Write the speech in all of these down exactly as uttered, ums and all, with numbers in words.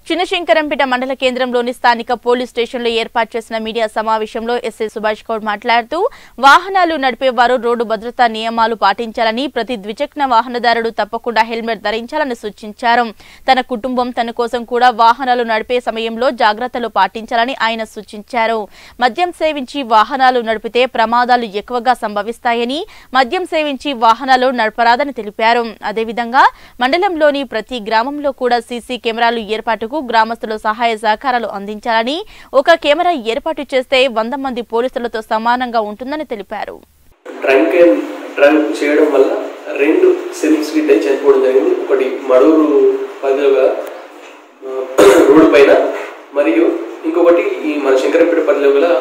చిన్నశంకరంపేట మండల కేంద్రంలోని స్థానిక పోలీస్ స్టేషన్లో ఏర్పాటు చేసిన మీడియా సమావేశంలో ఎస్ఐ సుభాష్ గౌడ్ మాట్లాడుతూ వాహనాలు నడిపేవారు రోడ్డు భద్రతా నియమాలు పాటించాలని, ప్రతి ద్విచక్ర వాహనదారుడు తప్పకుండా హెల్మెట్ ధరించాలని సూచించారు. తన కుటుంబం తన కోసం కూడా వాహనాలు నడిపే సమయంలో జాగ్రత్తలు పాటించాలని ఆయన సూచించారు. మద్యం సేవించి వాహనాలు నడిపితే ప్రమాదాలు ఎక్కువగా సంభవిస్తాయని, మద్యం సేవించి వాహనాలు నడపరాదని తెలిపారు. అదేవిధంగా మండలంలోని ప్రతి గ్రామంలో కూడా సీసీ కెమెరాలు ఏర్పాటుకు గ్రామస్తులు సహాయ సహకారాలు అందించాలని, ఒక కెమెరా ఏర్పాటు చేస్తే వంద మంది పోలీసులతో సమానంగా ఉంటుందని తెలిపారు. డ్రంక్ అండ్ డ్రైవ్ చేయడం వల్ల రెండు సిమ్స్ కి చనిపోవడం జరిగింది. ఒకటి మడూరు పరిధిలో రోడ్డు పైన, మరియు ఇంకొకటి ఈ మన శంకరంపేట పరిధిలో గల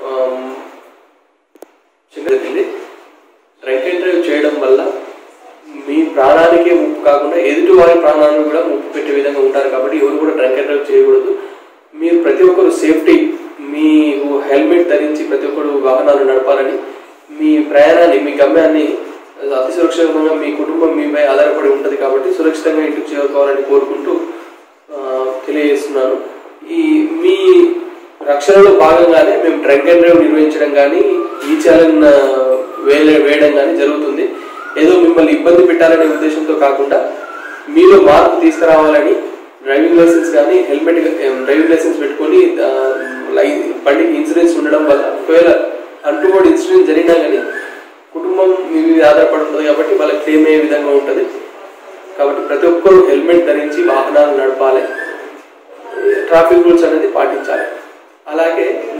జరిగింది. డ్రంక్ అండ్ డ్రైవ్ చేయడం వల్ల మీ ప్రాణానికే ముప్పు కాకుండా ఎదుటి వారి ప్రాణాలను కూడా ముప్పు పెట్టే విధంగా ఉంటారు. కాబట్టి ఎవరు కూడా డ్రంక్ అండ్ డ్రైవ్ చేయకూడదు. మీరు ప్రతి ఒక్కరు సేఫ్టీ, మీకు హెల్మెట్ ధరించి ప్రతి ఒక్కరు వాహనాలు నడపాలని, మీ ప్రయాణాన్ని, మీ గమ్యాన్ని అతి సురక్షితంగా మీ కుటుంబం మీపై ఆధారపడి ఉంటుంది. కాబట్టి సురక్షితంగా ఇంటికి చేరుకోవాలని కోరుకుంటూ తెలియజేస్తున్నాను. ఈ మీ రక్షణలో భాగంగానే మేము డ్రంక్ అండ్ డ్రైవ్ నిర్వహించడం కానీ, ఈ ఛాలెంజ్ వేలే వేయడం కానీ జరుగుతుంది. ఏదో మిమ్మల్ని ఇబ్బంది పెట్టాలనే ఉద్దేశంతో కాకుండా మీలో మార్పు తీసుకురావాలని డ్రైవింగ్ లైసెన్స్ కానీ, హెల్మెట్ డ్రైవింగ్ లైసెన్స్ పెట్టుకొని బండికి ఇన్సూరెన్స్ ఉండడం వల్ల ఒకవేళ అంటుకోడి ఇన్సూరెన్స్ జరిగినా కానీ కుటుంబం మీ మీద ఆధారపడి ఉంటుంది. కాబట్టి వాళ్ళకి క్లెయిమ్ అయ్యే విధంగా ఉంటుంది. కాబట్టి ప్రతి ఒక్కరూ హెల్మెట్ ధరించి వాహనాలు నడపాలి, ట్రాఫిక్ రూల్స్ అనేది పాటించాలి. అలాగే